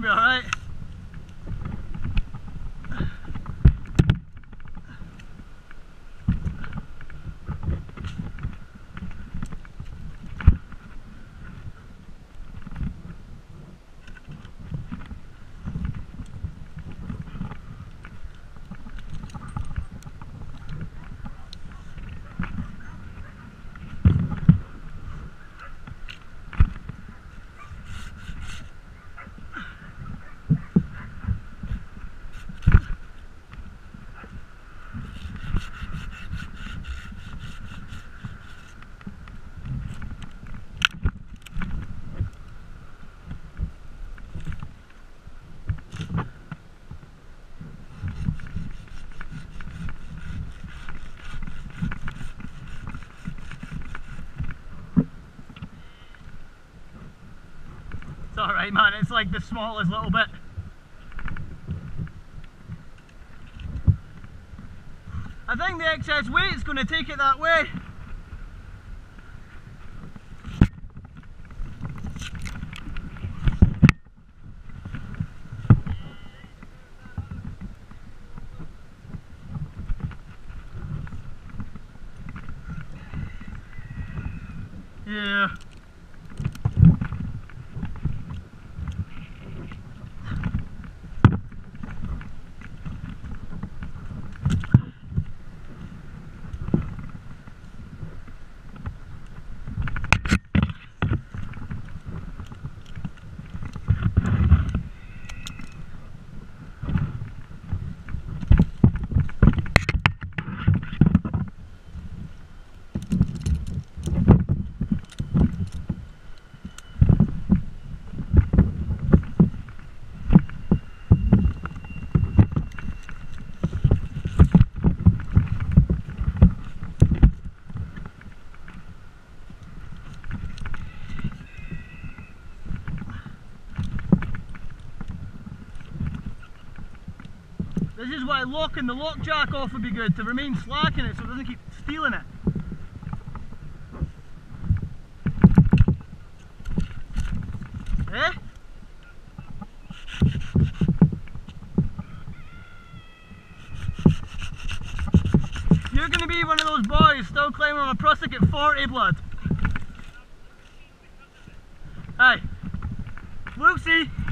be alright. It's alright, man, it's like the smallest little bit. I think the excess weight is going to take it that way. Yeah. This is why locking the lock jack off would be good, to remain slack in it so it doesn't keep stealing it. Eh? You're going to be one of those boys still climbing on a prusik at 40 blood. Aye. We'll see.